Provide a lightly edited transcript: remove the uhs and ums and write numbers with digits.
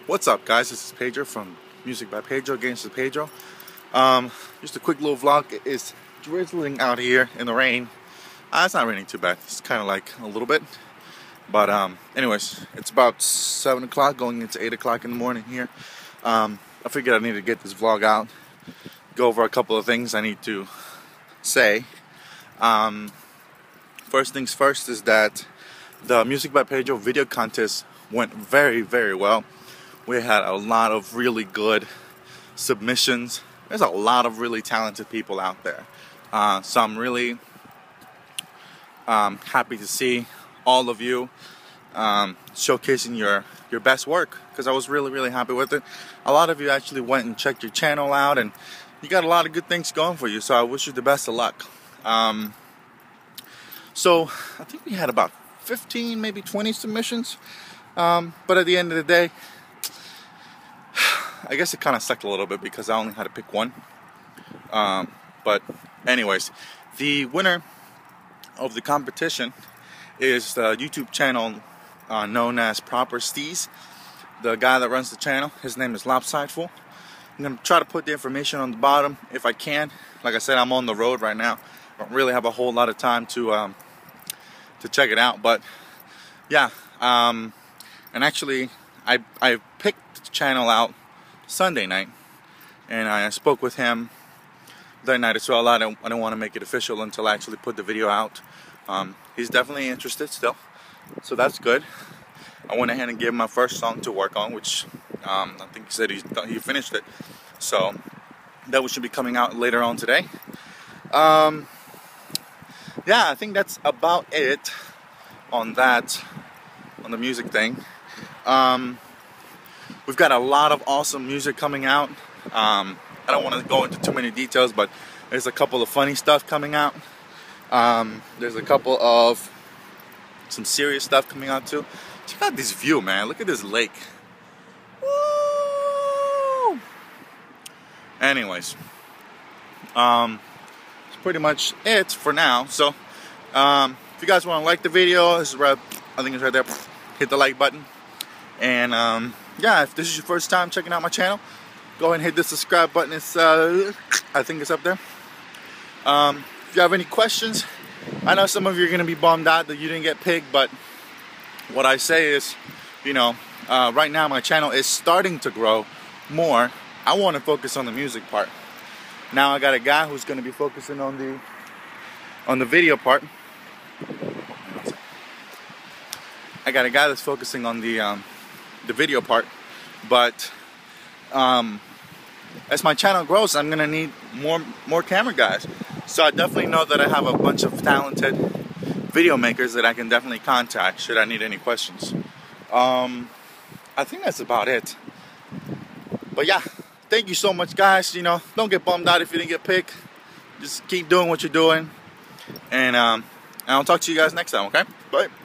What's up, guys? This is Pedro from Music by Pedro, Games with Pedro. Just a quick little vlog. It's drizzling out here in the rain. It's not raining too bad. It's kind of like a little bit. But anyways, it's about 7 o'clock going into 8 o'clock in the morning here. I figured I need to get this vlog out, go over a couple of things I need to say. First things first is that the Music by Pedro video contest went very, very well. We had a lot of really good submissions. There's a lot of really talented people out there. So I'm really happy to see all of you showcasing your best work, because I was really happy with it. A lot of you actually went and checked your channel out, and you got a lot of good things going for you, so I wish you the best of luck. So I think we had about 15, maybe 20 submissions, but at the end of the day, I guess it kind of sucked a little bit because I only had to pick one. But anyways, the winner of the competition is the YouTube channel known as Proper Steez. The guy that runs the channel, his name is Lopsideful. I'm going to try to put the information on the bottom if I can. Like I said, I'm on the road right now. I don't really have a whole lot of time to check it out. But yeah, and actually I picked the channel out Sunday night, and I spoke with him that night as well. I don't want to make it official until I actually put the video out. He's definitely interested still, so that's good. I went ahead and gave him my first song to work on, which I think he said he finished it, so that should be coming out later on today. Yeah, I think that's about it on that, on the music thing. We've got a lot of awesome music coming out. I don't want to go into too many details, but there's a couple of funny stuff coming out. There's a couple of some serious stuff coming out too. Check out this view, man. Look at this lake. Woo! Anyways, that's pretty much it for now. So, if you guys want to like the video, this is right, I think it's right there. Hit the like button. And yeah, if this is your first time checking out my channel, go ahead and hit the subscribe button. It's I think it's up there. If you have any questions, I know some of you are going to be bummed out that you didn't get picked, but what I say is, you know, right now my channel is starting to grow more. I want to focus on the music part. Now I got a guy who's going to be focusing on the video part. I got a guy that's focusing on the video part, but as my channel grows, I'm gonna need more camera guys. So I definitely know that I have a bunch of talented video makers that I can definitely contact should I need any questions. I think that's about it. But yeah, thank you so much, guys. You know, don't get bummed out if you didn't get picked. Just keep doing what you're doing, and I'll talk to you guys next time. Okay, bye.